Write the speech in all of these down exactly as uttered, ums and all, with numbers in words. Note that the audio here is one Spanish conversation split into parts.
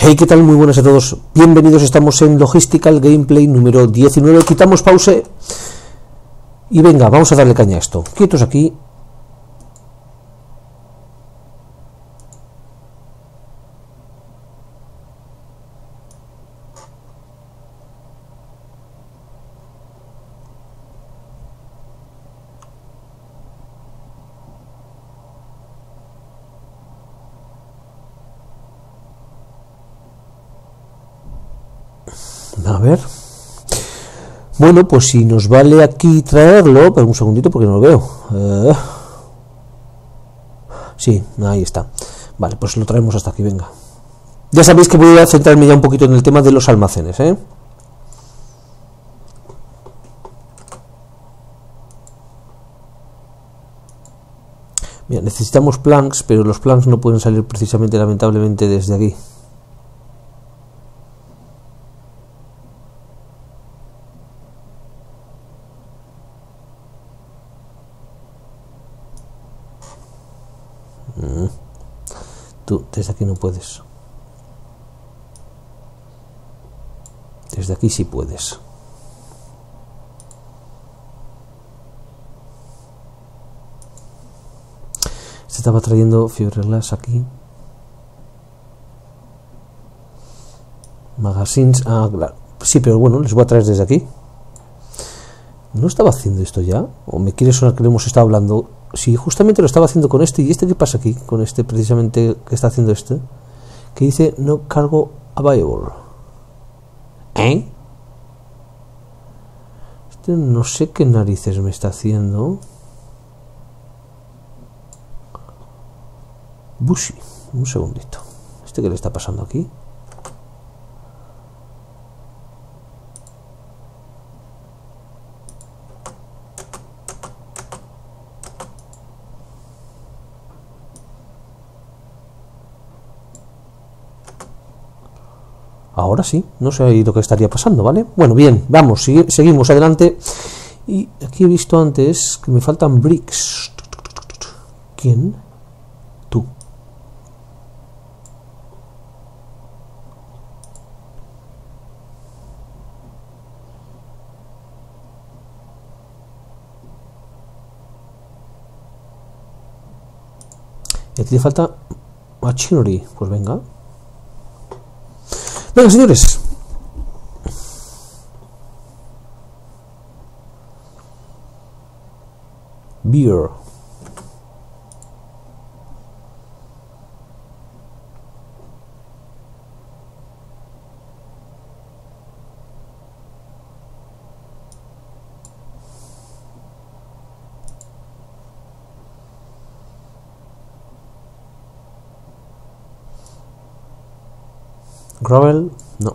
Hey, ¿qué tal? Muy buenas a todos. Bienvenidos, estamos en Logistical Gameplay número diecinueve. Quitamos pause y venga, vamos a darle caña a esto. Quietos aquí. A ver. Bueno, pues si nos vale aquí traerlo, pero un segundito porque no lo veo. Uh, sí, ahí está. Vale, pues lo traemos hasta aquí, venga. Ya sabéis que voy a centrarme ya un poquito en el tema de los almacenes, ¿eh? Mira, necesitamos planks, pero los planks no pueden salir precisamente, lamentablemente, desde aquí. Tú, desde aquí no puedes. Desde aquí sí puedes. Se estaba trayendo fiberglass aquí. Magazines. Ah, claro. Sí, pero bueno, les voy a traer desde aquí. ¿No estaba haciendo esto ya? ¿O me quiere sonar que lo hemos estado hablando? Sí, justamente lo estaba haciendo con este. ¿Y este qué pasa aquí? Con este precisamente que está haciendo este. Que dice no cargo available. ¿Eh? Este no sé qué narices me está haciendo. Bushi. Un segundito. ¿Este qué le está pasando aquí? Ahora sí, no sé ahí lo que estaría pasando, ¿vale? Bueno, bien, vamos, sigue, seguimos adelante. Y aquí he visto antes que me faltan bricks. ¿Quién? Tú. Y aquí le falta machinery. Pues venga. Venga, señores. Beer. Gravel, no.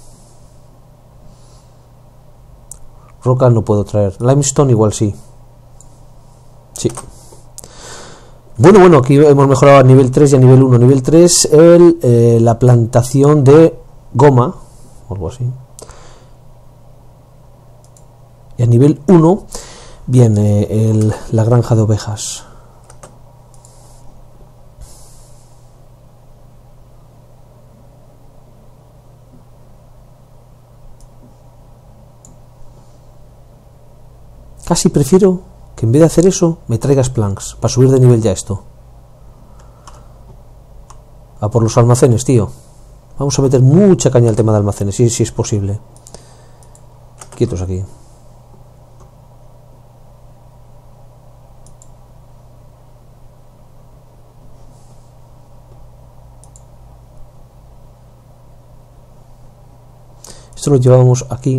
Roca no puedo traer. Limestone igual sí. Sí. Bueno, bueno, aquí hemos mejorado a nivel tres y a nivel uno. Nivel tres, el, eh, la plantación de goma, o algo así. Y a nivel uno viene el, la granja de ovejas. Casi prefiero que en vez de hacer eso, me traigas planks para subir de nivel ya esto. A por los almacenes, tío. Vamos a meter mucha caña al tema de almacenes, si, si es posible. Quietos aquí. Esto lo llevamos aquí.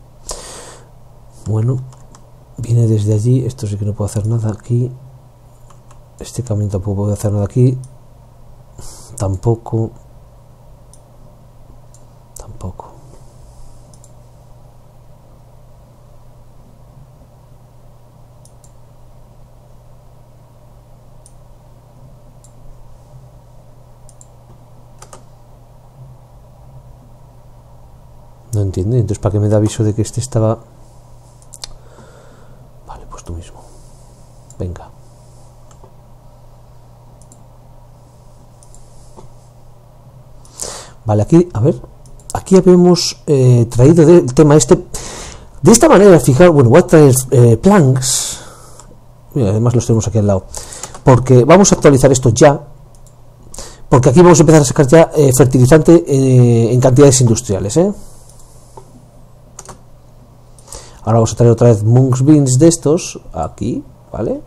Bueno, viene desde allí. Esto sí que no puedo hacer nada aquí. Este camión tampoco puedo hacer nada aquí. Tampoco. Tampoco. No entiendo. Entonces, ¿para qué me da aviso de que este estaba? Vale, pues tú mismo. Venga. Vale, aquí, a ver, aquí habíamos eh, traído de, el tema este de esta manera. Fijar, bueno, voy a traer eh, planks. Mira, además los tenemos aquí al lado, porque vamos a actualizar esto ya, porque aquí vamos a empezar a sacar ya eh, fertilizante eh, en cantidades industriales, ¿eh? Ahora vamos a traer otra vez Monk's Beans de estos aquí, ¿vale?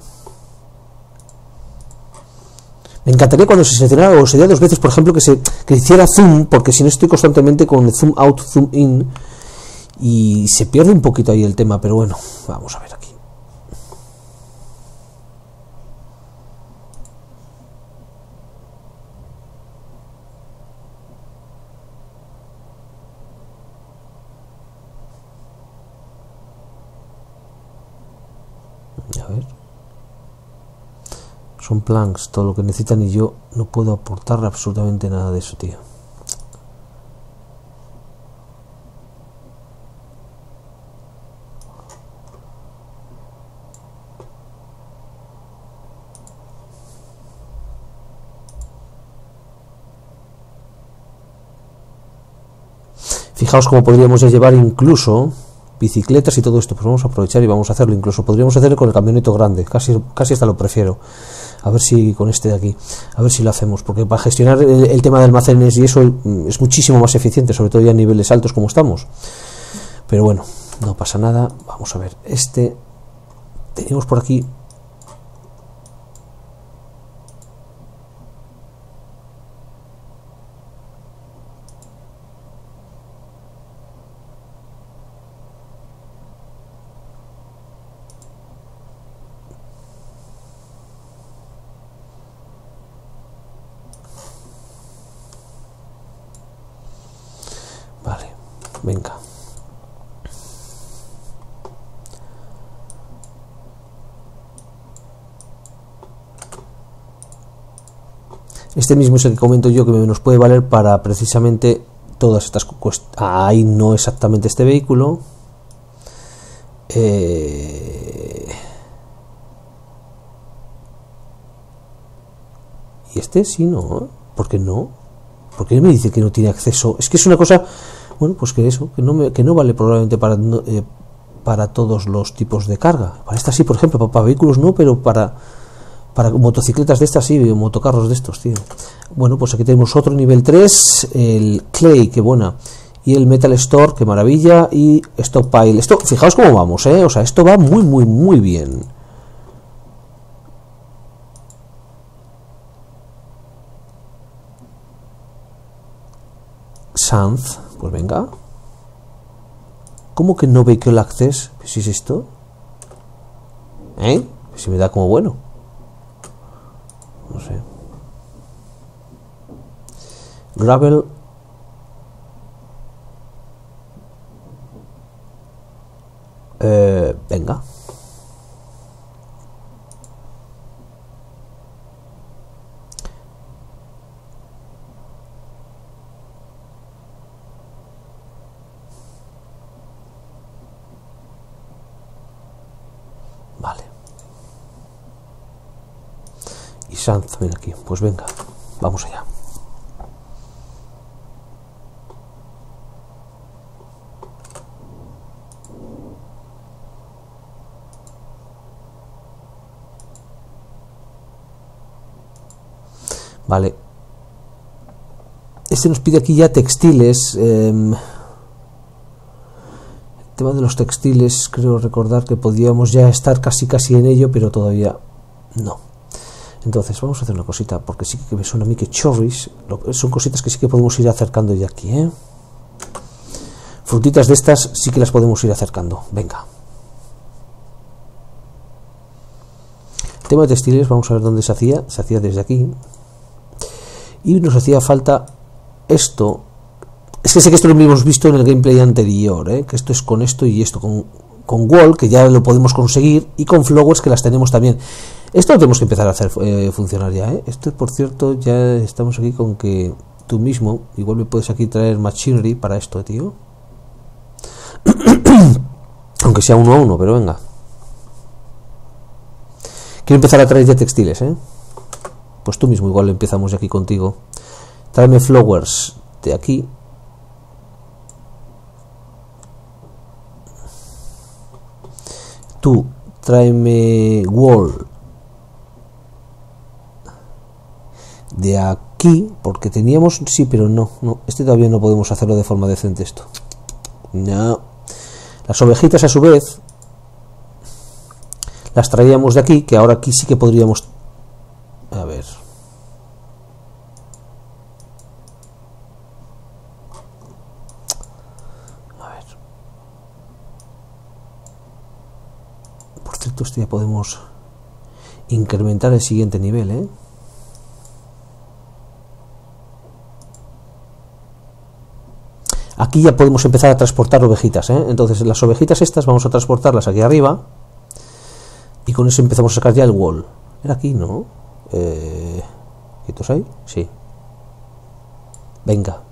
Me encantaría cuando se seleccionara o sería dos veces, por ejemplo, que se que hiciera zoom, porque si no estoy constantemente con zoom out, zoom in y se pierde un poquito ahí el tema, pero bueno, vamos a ver aquí. A ver. Son planks, todo lo que necesitan y yo no puedo aportar absolutamente nada de eso, tío. Fijaos cómo podríamos ya llevar incluso bicicletas y todo esto. Pues vamos a aprovechar y vamos a hacerlo. Incluso podríamos hacerlo con el camioneto grande, casi, casi hasta lo prefiero. A ver si con este de aquí, a ver si lo hacemos, porque para gestionar el, el tema de almacenes y eso es muchísimo más eficiente, sobre todo ya a niveles altos como estamos. Pero bueno, no pasa nada. Vamos a ver, este tenemos por aquí. Vale, venga. Este mismo es el que comento yo que nos puede valer para precisamente todas estas cuestiones. Ahí no exactamente este vehículo. Eh... Y este sí, no. ¿Por qué no? ¿Por qué me dice que no tiene acceso? Es que es una cosa, bueno, pues que eso, que no, me, que no vale probablemente para, eh, para todos los tipos de carga. Para esta sí, por ejemplo, para, para vehículos no, pero para, para motocicletas de estas sí, motocarros de estos, tío. Bueno, pues aquí tenemos otro nivel tres, el Clay, qué buena, y el Metal Store, qué maravilla, y Stockpile. Esto, fijaos cómo vamos, ¿eh? O sea, esto va muy, muy, muy bien. Sanz, pues venga. ¿Cómo que no Vehicle Access? ¿Si es esto? ¿Eh? Si me da como bueno. No sé. Gravel. Eh, venga. Vale. Y Sanz, ven aquí. Pues venga, vamos allá. Vale. Este nos pide aquí ya textiles. Eh, el tema de los textiles, creo recordar que podíamos ya estar casi casi en ello, pero todavía no. Entonces vamos a hacer una cosita, porque sí que me suena a mí que chorris son cositas que sí que podemos ir acercando ya aquí, ¿eh? Frutitas de estas sí que las podemos ir acercando. Venga. tema de textiles, vamos a ver dónde se hacía. Se hacía desde aquí. Y nos hacía falta esto. Es que sé que esto lo hemos visto en el gameplay anterior, ¿eh? Que esto es con esto y esto, con, con Wall, que ya lo podemos conseguir, y con Flowers, que las tenemos también. Esto lo tenemos que empezar a hacer eh, funcionar ya, ¿eh? Esto, por cierto, ya estamos aquí con que tú mismo, igual me puedes aquí traer machinery para esto, tío. Aunque sea uno a uno, pero venga. Quiero empezar a traer ya textiles, ¿eh? Pues tú mismo, igual empezamos ya aquí contigo. Tráeme Flowers de aquí. Tú, tráeme Wall de aquí, porque teníamos, sí, pero no, no, este todavía no podemos hacerlo de forma decente esto. No. Las ovejitas a su vez las traíamos de aquí, que ahora aquí sí que podríamos, a ver. Esto ya podemos incrementar el siguiente nivel, ¿eh? Aquí ya podemos empezar a transportar ovejitas, ¿eh? Entonces las ovejitas estas vamos a transportarlas aquí arriba y con eso empezamos a sacar ya el wall. Era aquí, ¿no? Eh, ¿Quietos ahí? Sí. Venga.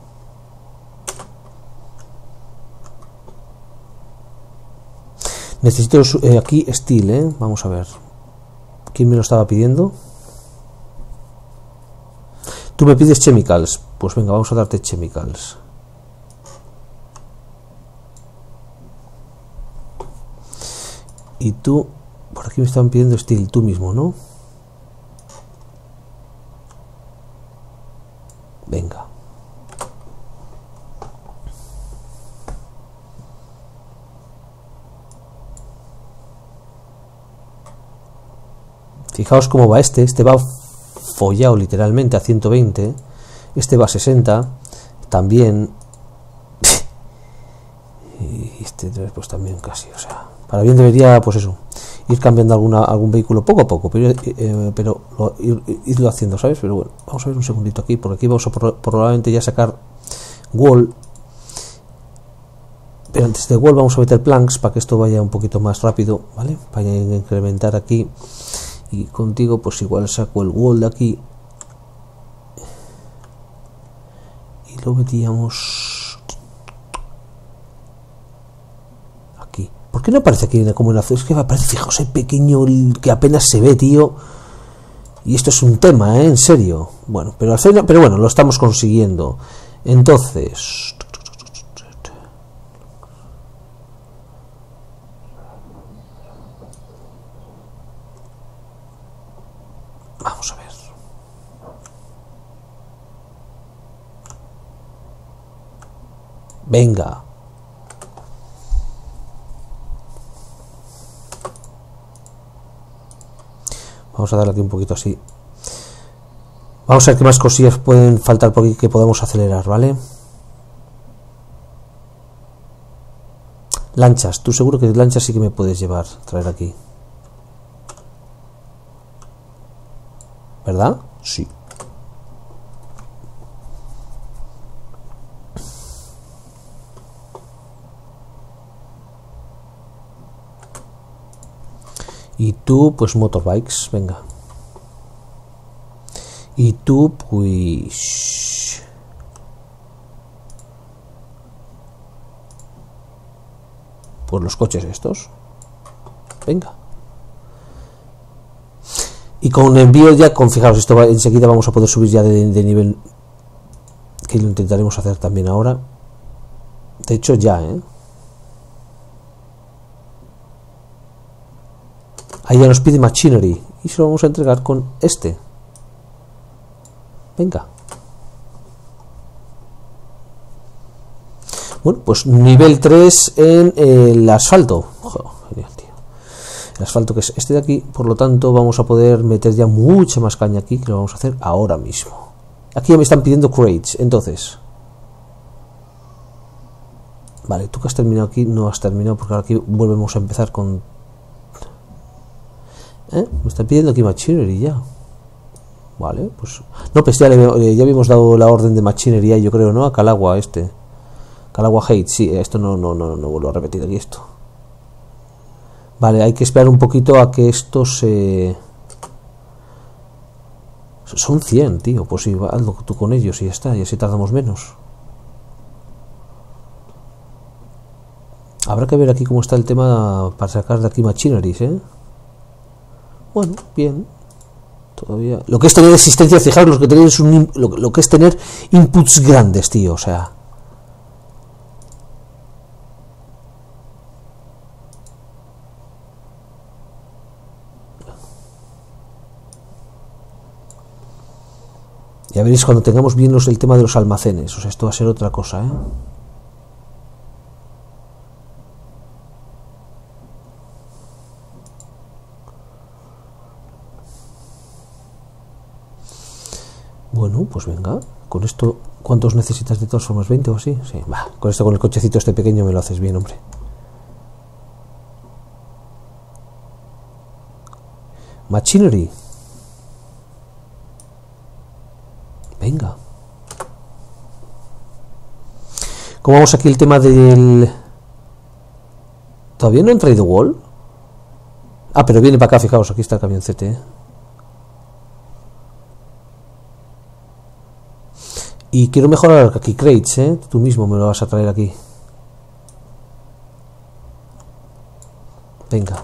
Necesito eh, aquí steel, ¿eh? Vamos a ver. ¿Quién me lo estaba pidiendo? Tú me pides chemicals. Pues venga, vamos a darte chemicals. Y tú, por aquí me estaban pidiendo steel, tú mismo, ¿no? Venga. Fijaos cómo va este, este va follado literalmente a ciento veinte, este va a sesenta, también, y este pues también casi, o sea, para bien debería, pues eso, ir cambiando alguna, algún vehículo poco a poco, pero, eh, pero lo, ir, irlo haciendo, ¿sabes? Pero bueno, vamos a ver un segundito aquí, porque aquí vamos a por, probablemente ya sacar wall, pero antes de wall vamos a meter planks para que esto vaya un poquito más rápido, ¿vale? Para incrementar aquí. Y contigo pues igual saco el wall de aquí y lo metíamos aquí. ¿Por qué no aparece aquí como en la zona? Es que me parece, fijaos, el pequeño que apenas se ve, tío. Y esto es un tema, ¿eh? En serio. Bueno, pero, pero bueno, lo estamos consiguiendo. Entonces, vamos a ver. Venga. Vamos a darle aquí un poquito así. Vamos a ver qué más cosillas pueden faltar por aquí que podemos acelerar, ¿vale? Lanchas. Tú seguro que lanchas sí que me puedes llevar, traer aquí. ¿Verdad? Sí. Y tú, pues motorbikes, venga. Y tú, pues... pues los coches estos. Venga. Y con envío ya, con fijaros, esto va, enseguida vamos a poder subir ya de, de nivel, que lo intentaremos hacer también ahora. De hecho ya, ¿eh? Ahí ya nos pide machinery y se lo vamos a entregar con este. Venga. Bueno, pues nivel tres en el asfalto. Joder, genial, tío. El asfalto que es este de aquí, por lo tanto vamos a poder meter ya mucha más caña aquí, que lo vamos a hacer ahora mismo. Aquí ya me están pidiendo crates, entonces. Vale, tú que has terminado aquí, no has terminado porque ahora aquí volvemos a empezar con... ¿Eh? Me están pidiendo aquí machinery ya. Vale, pues... No, pues ya, le, ya habíamos dado la orden de machinery, yo creo, ¿no? A Calagua este. Calagua Hate, sí, esto no, no, no, no vuelvo a repetir aquí esto. Vale, hay que esperar un poquito a que esto se... Son cien, tío, pues sí, hazlo tú con ellos y ya está, y así tardamos menos. Habrá que ver aquí cómo está el tema para sacar de aquí machineries, ¿eh? Bueno, bien. Todavía... Lo que es tener existencia, fijaros, lo que, tener es un, lo, lo que es tener inputs grandes, tío, o sea... Ya veréis cuando tengamos bien los, el tema de los almacenes, o sea, esto va a ser otra cosa, ¿eh? Bueno, pues venga, con esto, ¿cuántos necesitas de todas formas? ¿veinte o así? Sí, va, con esto, con el cochecito este pequeño me lo haces bien, hombre. Machinery. Venga. ¿Cómo vamos aquí el tema del... ¿Todavía no han traído wall? Ah, pero viene para acá, fijaos, aquí está el camioncete, ¿eh? Y quiero mejorar aquí crates, ¿eh? Tú mismo me lo vas a traer aquí. Venga.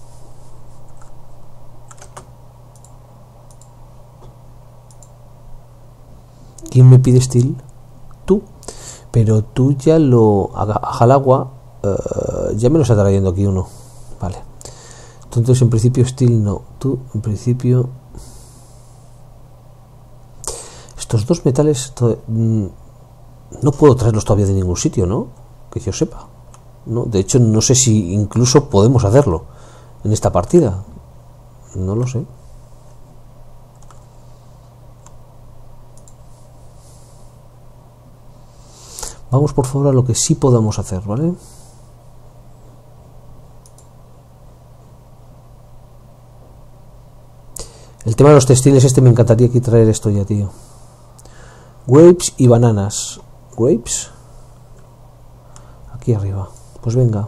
¿Quién me pide steel? Tú. Pero tú ya lo... A Jalagua uh, ya me lo está trayendo aquí uno. Vale. Entonces en principio steel no. Tú en principio... Estos dos metales no puedo traerlos todavía de ningún sitio, ¿no? Que yo sepa. No, de hecho, no sé si incluso podemos hacerlo en esta partida. No lo sé. Vamos por favor a lo que sí podamos hacer, ¿vale? El tema de los textiles este me encantaría aquí traer esto ya, tío. Grapes y bananas. Grapes. Aquí arriba. Pues venga.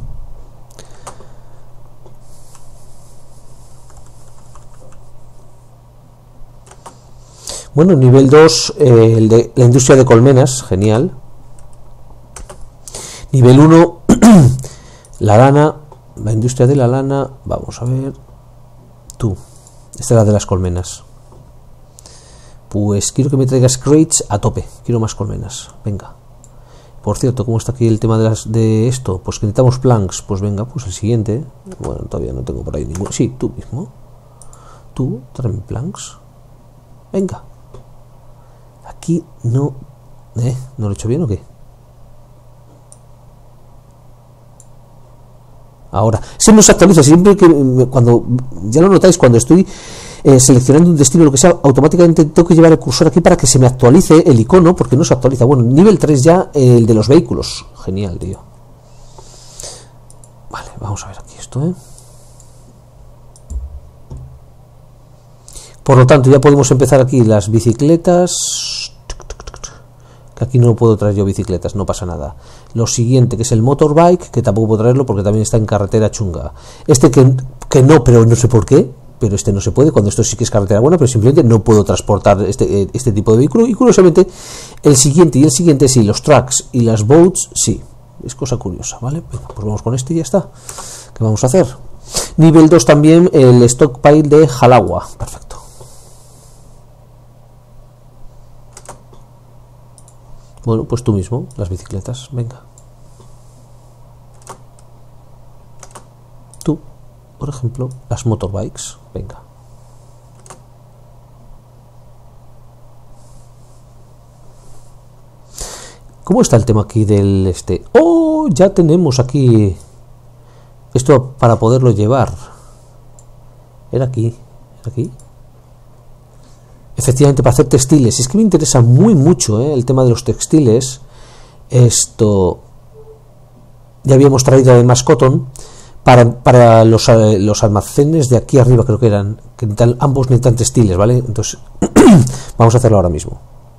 Bueno, nivel dos, eh, el de la industria de colmenas. Genial. Nivel uno, la lana. La industria de la lana. Vamos a ver. Tú. Esta es la de las colmenas. Pues quiero que me traigas crates a tope. Quiero más colmenas. Venga. Por cierto, ¿cómo está aquí el tema de, las, de esto? Pues que necesitamos planks. Pues venga, pues el siguiente. Bueno, todavía no tengo por ahí ninguno. Sí, tú mismo. Tú, tráeme planks. Venga. Aquí no... ¿Eh? ¿No lo he hecho bien o qué? Ahora. Se nos actualiza. Siempre que... cuando ya lo notáis, cuando estoy... Eh, seleccionando un destino, lo que sea, automáticamente tengo que llevar el cursor aquí para que se me actualice el icono, porque no se actualiza. Bueno, nivel tres ya, eh, el de los vehículos. Genial, tío. Vale, vamos a ver aquí esto, ¿eh? Por lo tanto, ya podemos empezar aquí las bicicletas. Que aquí no puedo traer yo bicicletas, no pasa nada. Lo siguiente, que es el motorbike, que tampoco puedo traerlo porque también está en carretera chunga. Este que, que no, pero no sé por qué. Pero este no se puede, cuando esto sí que es carretera buena, pero simplemente no puedo transportar este, este tipo de vehículo. Y curiosamente, el siguiente y el siguiente sí, los trucks y las boats, sí. Es cosa curiosa, ¿vale? Bueno, pues vamos con este y ya está. ¿Qué vamos a hacer? Nivel dos también, el stockpile de Jalagua. Perfecto. Bueno, pues tú mismo, las bicicletas, venga. Tú. Por ejemplo, las motorbikes. Venga. ¿Cómo está el tema aquí del este? ¡Oh! Ya tenemos aquí esto para poderlo llevar. Era aquí. ¿Era aquí? Efectivamente, para hacer textiles. Es que me interesa muy mucho, ¿eh? El tema de los textiles. Esto... Ya habíamos traído además cotton. para, para los, los almacenes de aquí arriba, creo que eran, que necesitan, ambos necesitan textiles, ¿vale? Entonces, vamos a hacerlo ahora mismo.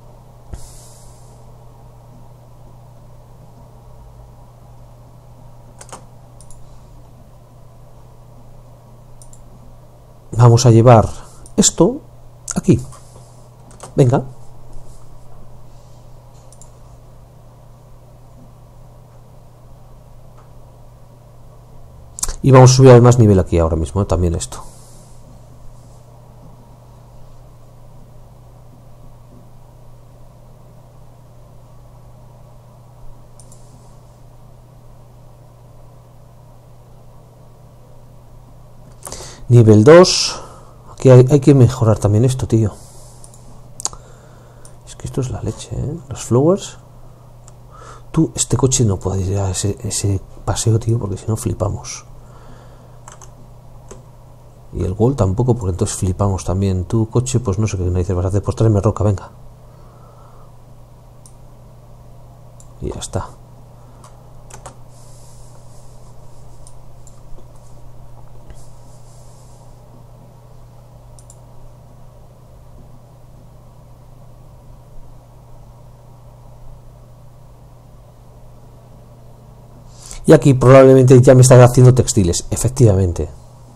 Vamos a llevar esto aquí. Venga. Y vamos a subir al más nivel aquí ahora mismo, ¿eh? También esto. Nivel dos. Aquí hay, hay que mejorar también esto, tío. Es que esto es la leche, ¿eh? Los flowers. Tú, este coche no puede ir a ese, ese paseo, tío, porque si no flipamos. Y el wall tampoco, porque entonces flipamos también. Tu coche, pues no sé qué narices vas a hacer. Pues tráeme roca, venga. Y ya está. Y aquí probablemente ya me están haciendo textiles, efectivamente.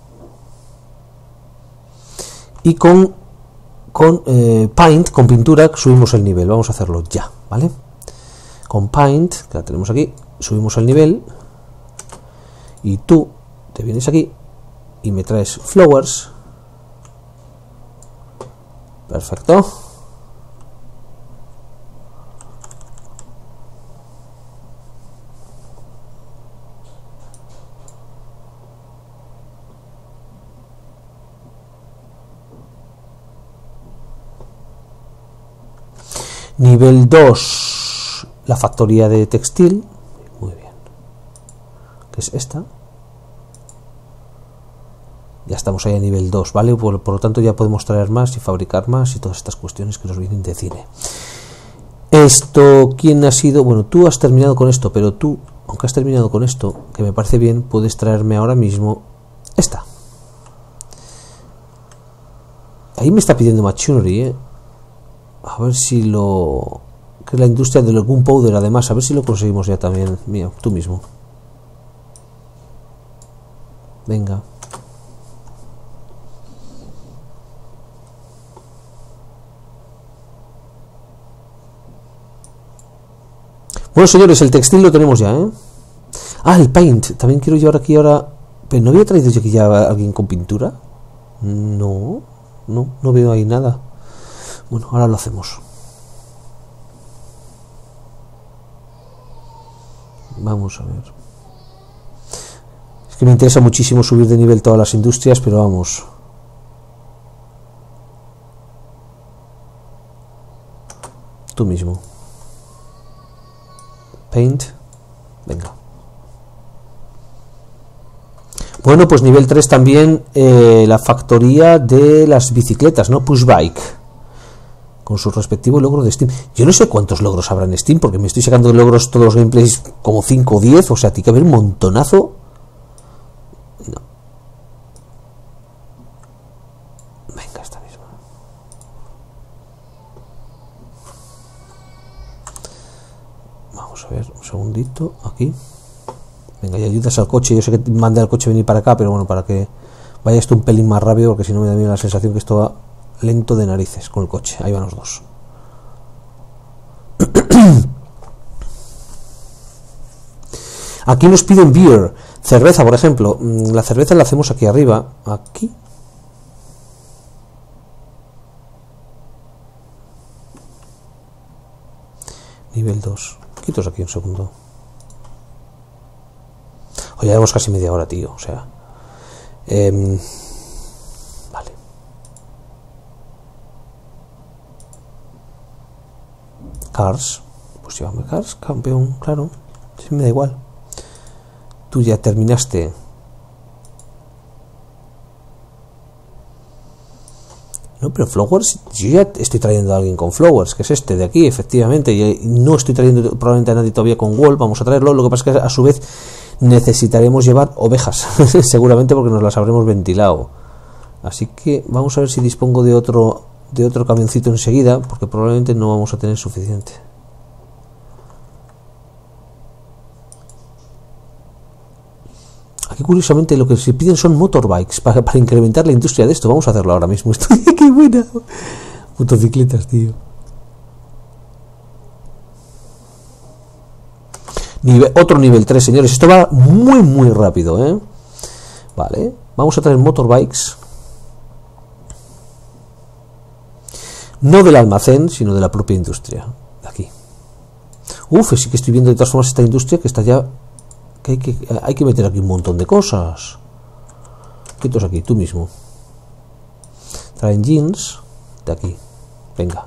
Y con, con eh, Paint, con pintura, subimos el nivel. Vamos a hacerlo ya, ¿vale? Con Paint, que la tenemos aquí, subimos el nivel. Y tú te vienes aquí y me traes Flowers. Perfecto. Nivel dos, la factoría de textil. Muy bien. Que es esta. Ya estamos ahí a nivel dos, ¿vale? Por, por lo tanto ya podemos traer más y fabricar más y todas estas cuestiones que nos vienen de cine. Esto, ¿quién ha sido? Bueno, tú has terminado con esto, pero tú, aunque has terminado con esto, que me parece bien, puedes traerme ahora mismo esta. Ahí me está pidiendo machinery, ¿eh? A ver si lo... que es la industria del gunpowder, además, a ver si lo conseguimos ya también. Mira, tú mismo. Venga. Bueno, señores, el textil lo tenemos ya, ¿eh? Ah, el paint. También quiero llevar aquí ahora... ¿Pero no había traído yo aquí ya a alguien con pintura? No, no, no veo ahí nada. Bueno, ahora lo hacemos. Vamos a ver. Es que me interesa muchísimo subir de nivel todas las industrias, pero vamos. Tú mismo. Paint. Venga. Bueno, pues nivel tres también, eh, la factoría de las bicicletas, ¿no? Push Bike. Con su respectivo logro de Steam. Yo no sé cuántos logros habrá en Steam, porque me estoy sacando de logros todos los gameplays como cinco o diez, o sea, tiene que haber un montonazo. No. Venga, esta misma. Vamos a ver, un segundito, aquí. Venga, y ayudas al coche. Yo sé que mandé al coche venir para acá, pero bueno, para que vaya esto un pelín más rápido, porque si no me da bien la sensación que esto va lento de narices con el coche. Ahí van los dos. Aquí nos piden beer, cerveza, por ejemplo. La cerveza la hacemos aquí arriba, aquí. Nivel dos. Quitos aquí un segundo. Oye, ya llevamos casi media hora, tío. O sea. Eh, vale. Cars. Pues llévame Cars, campeón, claro. Sí, me da igual. Tú ya terminaste. No, pero Flowers, yo ya estoy trayendo a alguien con Flowers, que es este de aquí, efectivamente. Y no estoy trayendo probablemente a nadie todavía con Wall. Vamos a traerlo. Lo que pasa es que a su vez necesitaremos llevar ovejas, seguramente porque nos las habremos ventilado. Así que vamos a ver si dispongo de otro de otro camioncito enseguida, porque probablemente no vamos a tener suficiente. Aquí curiosamente lo que se piden son motorbikes para, para incrementar la industria de esto. Vamos a hacerlo ahora mismo. ¡Qué buena! Motocicletas, tío. Nivel, otro nivel tres, señores. Esto va muy, muy rápido, ¿eh? Vale. Vamos a traer motorbikes. No del almacén, sino de la propia industria. De aquí. Uf, sí que estoy viendo de todas formas esta industria que está ya... Que hay, que hay que meter aquí un montón de cosas. Quietos aquí, tú mismo. Traen jeans de aquí. Venga.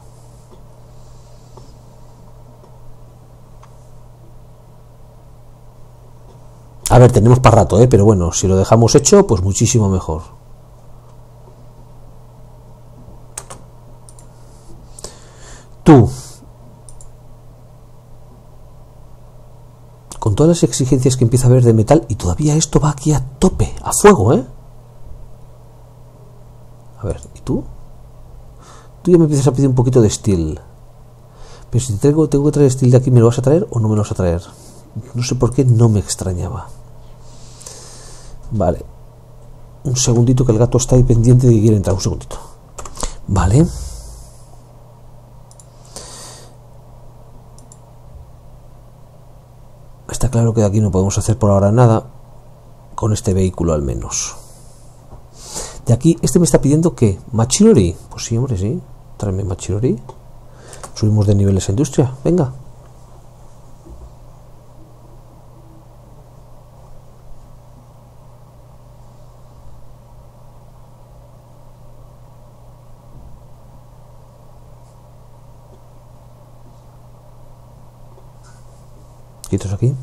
A ver, tenemos para rato, ¿eh? Pero bueno, si lo dejamos hecho, pues muchísimo mejor. Tú. Con todas las exigencias que empieza a haber de metal, y todavía esto va aquí a tope, a fuego, ¿eh? A ver, ¿y tú? Tú ya me empiezas a pedir un poquito de steel. Pero si te traigo, tengo que traer steel de aquí, ¿me lo vas a traer o no me lo vas a traer? No sé por qué, no me extrañaba. Vale. Un segundito, que el gato está ahí pendiente de que quiere entrar. Un segundito. Vale. Está claro que de aquí no podemos hacer por ahora nada. Con este vehículo al menos. De aquí, este me está pidiendo que machinery. Pues sí, hombre, sí. Tráeme machinery. Subimos de nivel esa industria. Venga. Quietos aquí.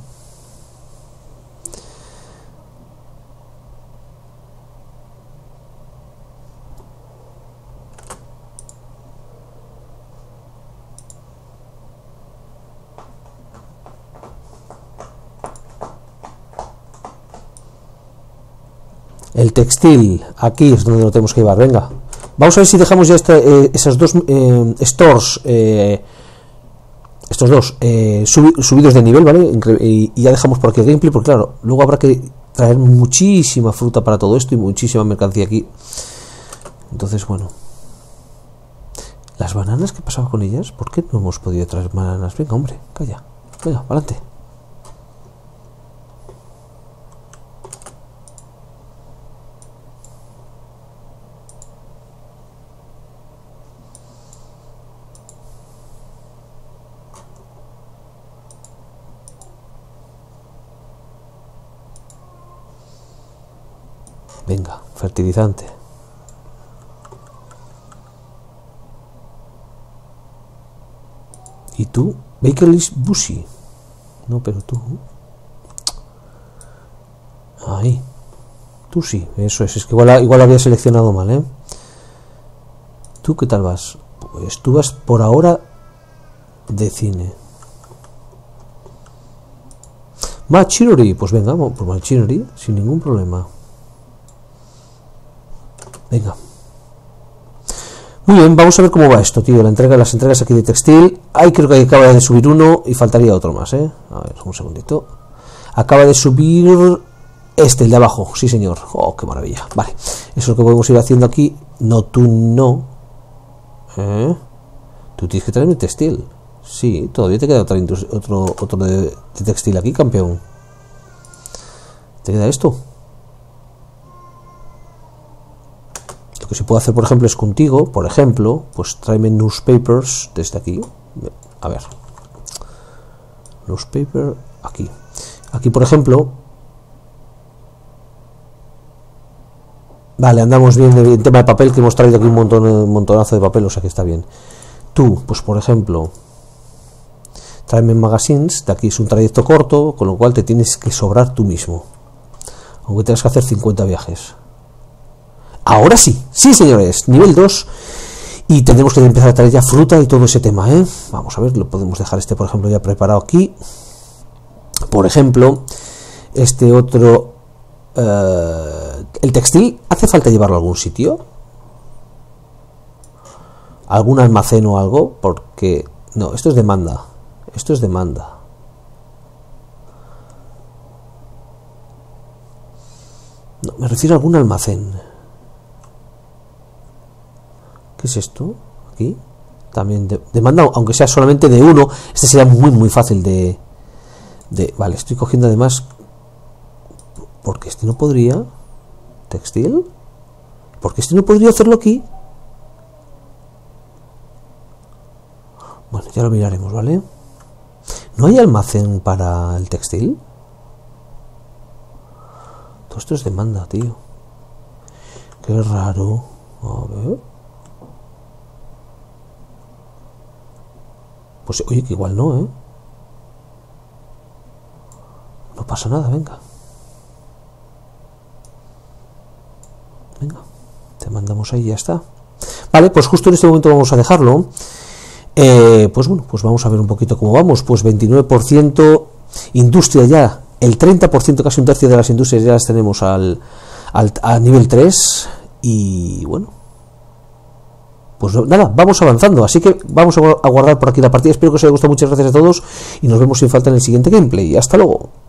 El textil, aquí es donde lo tenemos que llevar, venga. Vamos a ver si dejamos ya este, eh, esas dos eh, stores, eh, estos dos eh, subi subidos de nivel, ¿vale? Y, y ya dejamos por aquí el gameplay, porque claro, luego habrá que traer muchísima fruta para todo esto y muchísima mercancía aquí. Entonces, bueno. ¿Las bananas? ¿Qué pasaba con ellas? ¿Por qué no hemos podido traer bananas? Venga, hombre, calla. Venga, adelante. Venga, fertilizante. ¿Y tú? Baker is bushy. No, pero tú. Ahí. Tú sí, eso es. Es que igual, igual había seleccionado mal, ¿eh? ¿Tú qué tal vas? Pues tú vas por ahora de cine. Machinery. Pues venga, vamos por machinery sin ningún problema. Venga. Muy bien, vamos a ver cómo va esto, tío. La entrega, las entregas aquí de textil. Ay, creo que acaba de subir uno y faltaría otro más, ¿eh? A ver, un segundito. Acaba de subir este, el de abajo. Sí, señor. Oh, qué maravilla. Vale, eso es lo que podemos ir haciendo aquí. No, tú no. ¿Eh? Tú tienes que traerme textil. Sí, todavía te queda otro, otro, otro de, de textil aquí, campeón. ¿Te queda esto? Lo que se puede hacer, por ejemplo, es contigo, por ejemplo, pues tráeme newspapers desde aquí. A ver. Newspaper, aquí. Aquí, por ejemplo. Vale, andamos bien en tema de papel, que hemos traído aquí un montón, un montonazo de papel, o sea que está bien. Tú, pues por ejemplo, tráeme magazines. De aquí es un trayecto corto, con lo cual te tienes que sobrar tú mismo. Aunque tengas que hacer cincuenta viajes. Ahora sí, sí señores, nivel dos. Y tendremos que empezar a traer ya fruta y todo ese tema, ¿eh? Vamos a ver, lo podemos dejar este, por ejemplo, ya preparado aquí. Por ejemplo, Este otro... Eh, ¿el textil hace falta llevarlo a algún sitio? ¿Algún almacén o algo? Porque... No, esto es demanda. Esto es demanda. No, me refiero a algún almacén. ¿Qué es esto? Aquí. También de, demanda, aunque sea solamente de uno. Este sería muy muy fácil de... de vale, estoy cogiendo además... Porque este no podría... ¿Textil? Porque este no podría hacerlo aquí. Bueno, ya lo miraremos, ¿vale? ¿No hay almacén para el textil? Todo esto es demanda, tío. Qué raro. A ver. Pues oye, que igual no, ¿eh? No pasa nada, venga. Venga. Te mandamos ahí y ya está. Vale, pues justo en este momento vamos a dejarlo. Eh, pues bueno, pues vamos a ver un poquito cómo vamos. Pues veintinueve por ciento industria ya. El treinta por ciento, casi un tercio de las industrias ya las tenemos al, al a nivel tres. Y bueno, pues nada, vamos avanzando. Así que vamos a guardar por aquí la partida. Espero que os haya gustado. Muchas gracias a todos y nos vemos sin falta en el siguiente gameplay. Hasta luego.